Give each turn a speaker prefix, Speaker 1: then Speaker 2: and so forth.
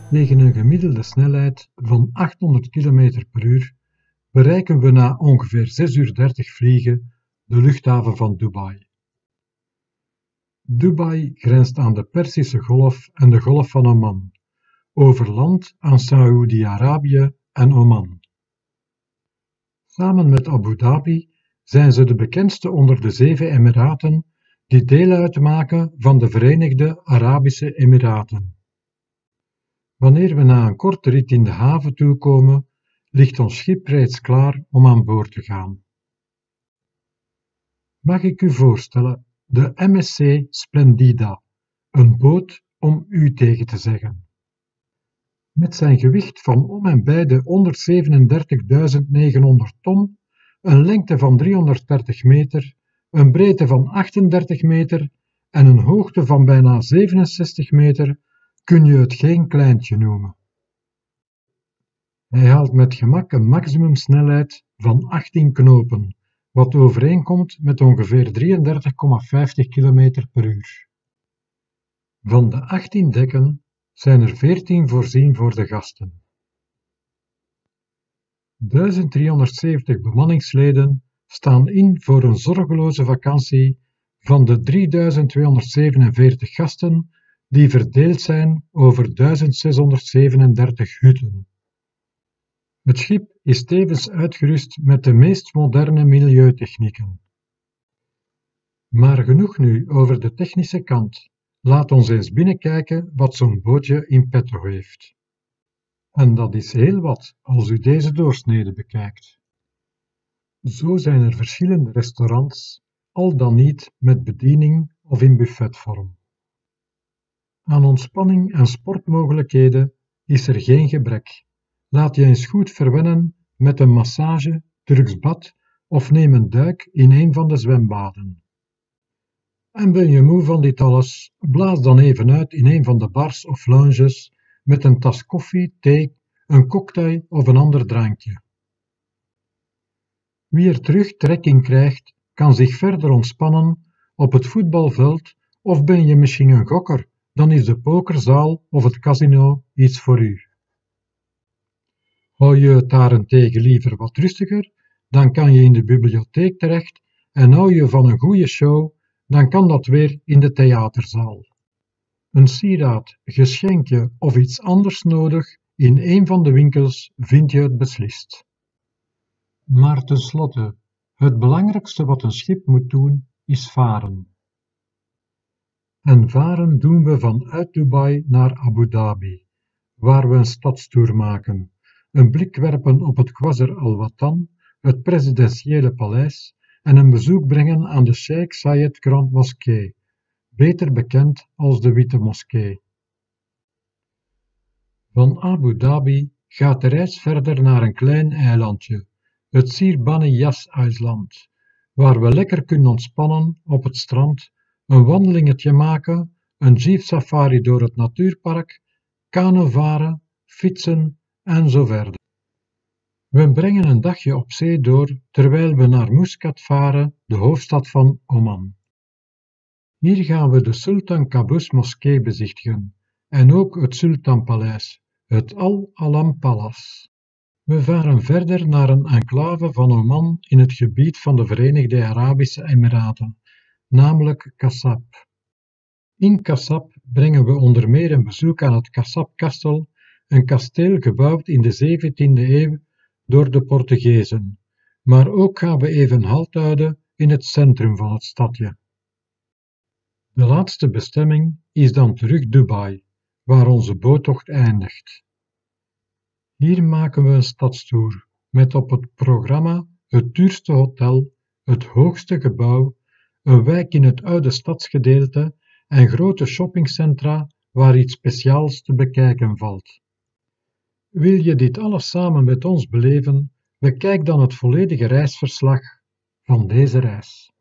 Speaker 1: Tegen een gemiddelde snelheid van 800 km per uur bereiken we na ongeveer 6:30 vliegen de luchthaven van Dubai. Dubai grenst aan de Perzische Golf en de Golf van Oman, over land aan Saoedi-Arabië en Oman. Samen met Abu Dhabi zijn ze de bekendste onder de 7 Emiraten die deel uitmaken van de Verenigde Arabische Emiraten. Wanneer we na een korte rit in de haven toekomen, ligt ons schip reeds klaar om aan boord te gaan. Mag ik u voorstellen de MSC Splendida, een boot om u tegen te zeggen. Met zijn gewicht van om en bij de 137.900 ton, een lengte van 330 meter, een breedte van 38 meter en een hoogte van bijna 67 meter, kun je het geen kleintje noemen. Hij haalt met gemak een maximumsnelheid van 18 knopen, wat overeenkomt met ongeveer 33,50 km per uur. Van de 18 dekken zijn er 14 voorzien voor de gasten. 1370 bemanningsleden staan in voor een zorgeloze vakantie van de 3247 gasten die verdeeld zijn over 1637 hutten. Het schip is tevens uitgerust met de meest moderne milieutechnieken. Maar genoeg nu over de technische kant. Laat ons eens binnenkijken wat zo'n bootje in petto heeft. En dat is heel wat als u deze doorsnede bekijkt. Zo zijn er verschillende restaurants, al dan niet met bediening of in buffetvorm. Aan ontspanning en sportmogelijkheden is er geen gebrek. Laat je eens goed verwennen met een massage, Turks bad of neem een duik in een van de zwembaden. En ben je moe van dit alles, blaas dan even uit in een van de bars of lounges met een tas koffie, thee, een cocktail of een ander drankje. Wie er terug trek in krijgt, kan zich verder ontspannen op het voetbalveld of ben je misschien een gokker, dan is de pokerzaal of het casino iets voor u. Hou je het daarentegen liever wat rustiger, dan kan je in de bibliotheek terecht en hou je van een goede show, dan kan dat weer in de theaterzaal. Een sieraad, geschenkje of iets anders nodig, in een van de winkels vind je het beslist. Maar tenslotte, het belangrijkste wat een schip moet doen, is varen. En varen doen we vanuit Dubai naar Abu Dhabi, waar we een stadstoer maken, een blik werpen op het Qasr Al Watan, het presidentiële paleis, en een bezoek brengen aan de Sheikh Zayed Grand Moskee, beter bekend als de Witte Moskee. Van Abu Dhabi gaat de reis verder naar een klein eilandje, het Sir Bani Yas-eiland, waar we lekker kunnen ontspannen op het strand, een wandelingetje maken, een jeep-safari door het natuurpark, kano varen, fietsen en zo verder. We brengen een dagje op zee door terwijl we naar Muscat varen, de hoofdstad van Oman. Hier gaan we de Sultan Qaboos moskee bezichtigen en ook het Sultanpaleis, het Al Alam Palace. We varen verder naar een enclave van Oman in het gebied van de Verenigde Arabische Emiraten, namelijk Qasab. In Qasab brengen we onder meer een bezoek aan het Qasab Castle, een kasteel gebouwd in de 17e eeuw door de Portugezen, maar ook gaan we even halt houden in het centrum van het stadje. De laatste bestemming is dan terug Dubai, waar onze boottocht eindigt. Hier maken we een stadstoer, met op het programma het duurste hotel, het hoogste gebouw, een wijk in het oude stadsgedeelte en grote shoppingcentra waar iets speciaals te bekijken valt. Wil je dit alles samen met ons beleven? Bekijk dan het volledige reisverslag van deze reis.